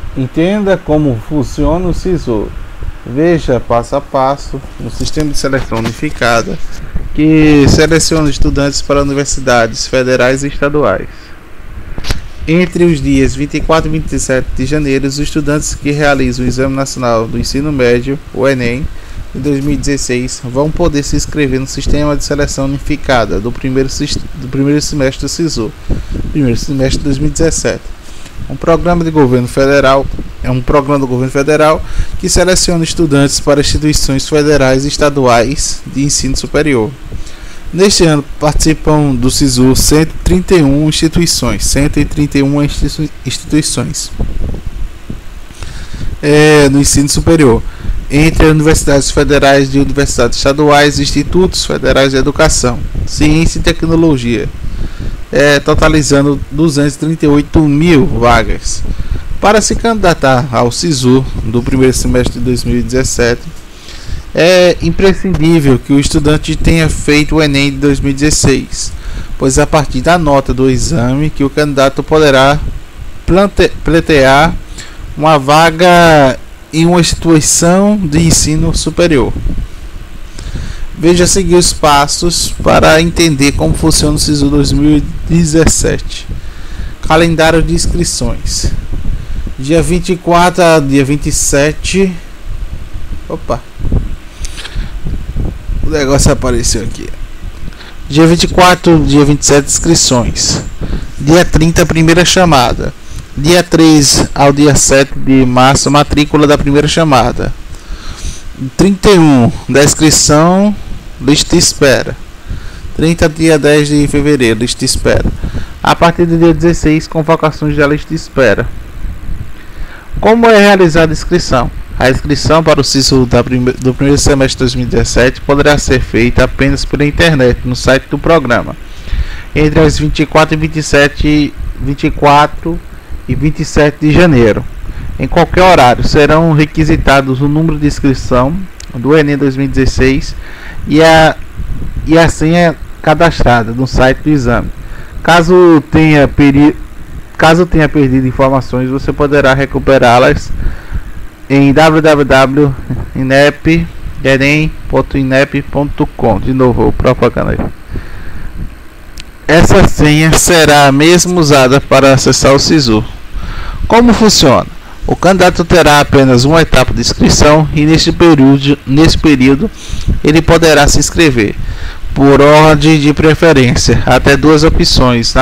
Entenda como funciona o SISU. Veja passo a passo no sistema de seleção unificada que seleciona estudantes para universidades federais e estaduais. Entre os dias 24 e 27 de janeiro, os estudantes que realizam o Exame Nacional do Ensino Médio, o Enem, de 2016, vão poder se inscrever no Sistema de Seleção Unificada do primeiro semestre do SISU, primeiro semestre de 2017. Um programa do governo federal que seleciona estudantes para instituições federais e estaduais de ensino superior. Neste ano participam do SISU 131 instituições no ensino superior, entre universidades federais e universidades estaduais e institutos federais de educação, ciência e tecnologia, totalizando 238 mil vagas. Para se candidatar ao SISU do primeiro semestre de 2017, é imprescindível que o estudante tenha feito o Enem de 2016, pois a partir da nota do exame que o candidato poderá pleitear uma vaga em uma instituição de ensino superior. Veja a seguir os passos para entender como funciona o SISU 2017. Calendário de inscrições. Dia 24 a dia 27. Opa! O negócio apareceu aqui. Dia 24, dia 27, inscrições. Dia 30, primeira chamada. Dia 3 ao dia 7 de março, matrícula da primeira chamada. 31 da inscrição, lista de espera. 30 dia 10 de fevereiro, lista de espera. A partir do dia 16, convocações da lista de espera. Como é realizada a inscrição? A inscrição para o SISU do primeiro semestre de 2017 poderá ser feita apenas pela internet, no site do programa, entre as 24 e 27 de janeiro. Em qualquer horário, serão requisitados o número de inscrição do Enem 2016 e a senha cadastrada no site do exame. Caso tenha perdido informações, você poderá recuperá-las em www.enem.inep.com. De novo, propaganda aí. Essa senha será a mesma usada para acessar o SISU. Como funciona? O candidato terá apenas uma etapa de inscrição e nesse período ele poderá se inscrever por ordem de preferência até duas opções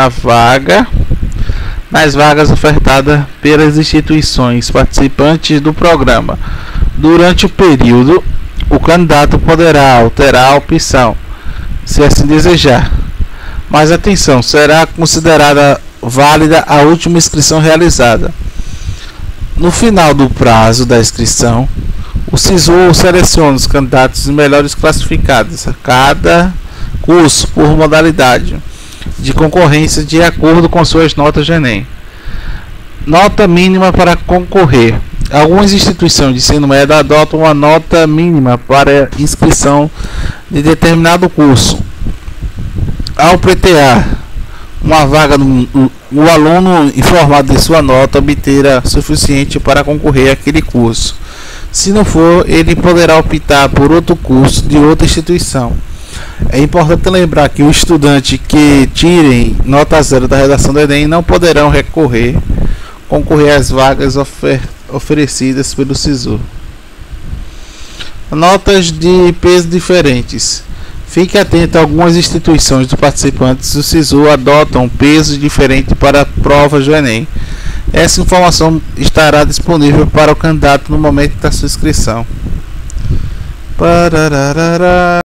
nas vagas ofertadas pelas instituições participantes do programa. Durante o período, o candidato poderá alterar a opção, se assim desejar. Mas atenção, será considerada válida a última inscrição realizada. No final do prazo da inscrição, o SISU seleciona os candidatos melhores classificados a cada curso por modalidade de concorrência de acordo com suas notas de Enem. Nota mínima para concorrer. Algumas instituições de ensino médio adotam uma nota mínima para inscrição de determinado curso. Ao pleitear uma vaga, o aluno informado de sua nota obterá suficiente para concorrer àquele curso. Se não for, ele poderá optar por outro curso de outra instituição. É importante lembrar que o estudante que tirem nota 0 da redação do Enem não poderão concorrer às vagas oferecidas pelo SISU. Notas de peso diferentes. Fique atento a algumas instituições dos participantes do SISU adotam peso diferente para provas do Enem. Essa informação estará disponível para o candidato no momento da sua inscrição.